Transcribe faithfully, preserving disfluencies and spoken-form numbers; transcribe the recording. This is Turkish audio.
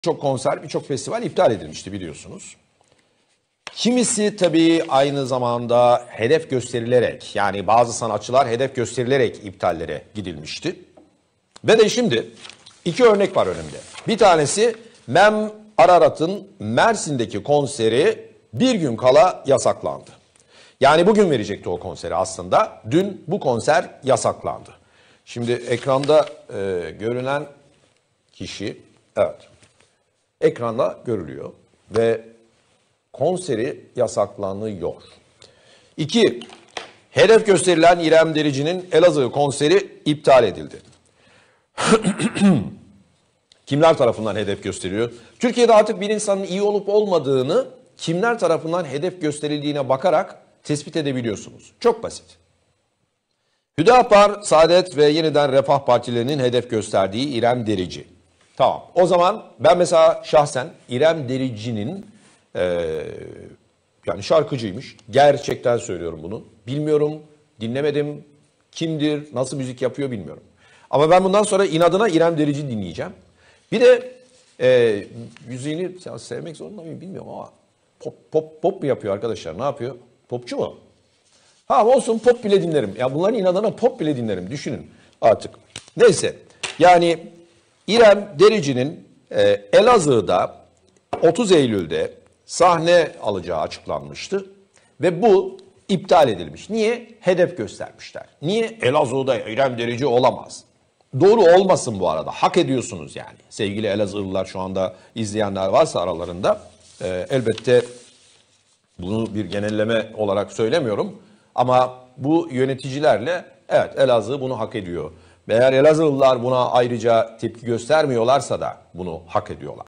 Birçok konser, birçok festival iptal edilmişti biliyorsunuz. Kimisi tabii aynı zamanda hedef gösterilerek, yani bazı sanatçılar hedef gösterilerek iptallere gidilmişti. Ve de şimdi iki örnek var önümde. Bir tanesi Mem Ararat'ın Mersin'deki konseri bir gün kala yasaklandı. Yani bugün verecekti o konseri aslında. Dün bu konser yasaklandı. Şimdi ekranda e, görünen kişi, evet, ekranda görülüyor ve konseri yasaklanıyor. İki, hedef gösterilen İrem Derici'nin Elazığ konseri iptal edildi. Kimler tarafından hedef gösteriyor? Türkiye'de artık bir insanın iyi olup olmadığını kimler tarafından hedef gösterildiğine bakarak tespit edebiliyorsunuz. Çok basit. Hüdapar, Saadet ve Yeniden Refah Partilerinin hedef gösterdiği İrem Derici. Tamam. O zaman ben mesela şahsen İrem Derici'nin e, yani şarkıcıymış. Gerçekten söylüyorum bunu. Bilmiyorum, dinlemedim. Kimdir, nasıl müzik yapıyor bilmiyorum. Ama ben bundan sonra inadına İrem Derici dinleyeceğim. Bir de e, müziğini sevmek zorunda mıyım bilmiyorum ama pop, pop, pop mu yapıyor arkadaşlar? Ne yapıyor? Popçu mu? Ha olsun, pop bile dinlerim. Ya bunların inadına pop bile dinlerim. Düşünün artık. Neyse. Yani İrem Derici'nin e, Elazığ'da otuz Eylül'de sahne alacağı açıklanmıştı. Ve bu iptal edilmiş. Niye? Hedef göstermişler. Niye? Elazığ'da İrem Derici olamaz. Doğru olmasın bu arada. Hak ediyorsunuz yani. Sevgili Elazığlılar, şu anda izleyenler varsa aralarında e, elbette bunu bir genelleme olarak söylemiyorum. Ama bu yöneticilerle evet Elazığ bunu hak ediyor. Eğer Elazığlılar buna ayrıca tepki göstermiyorlarsa da bunu hak ediyorlar.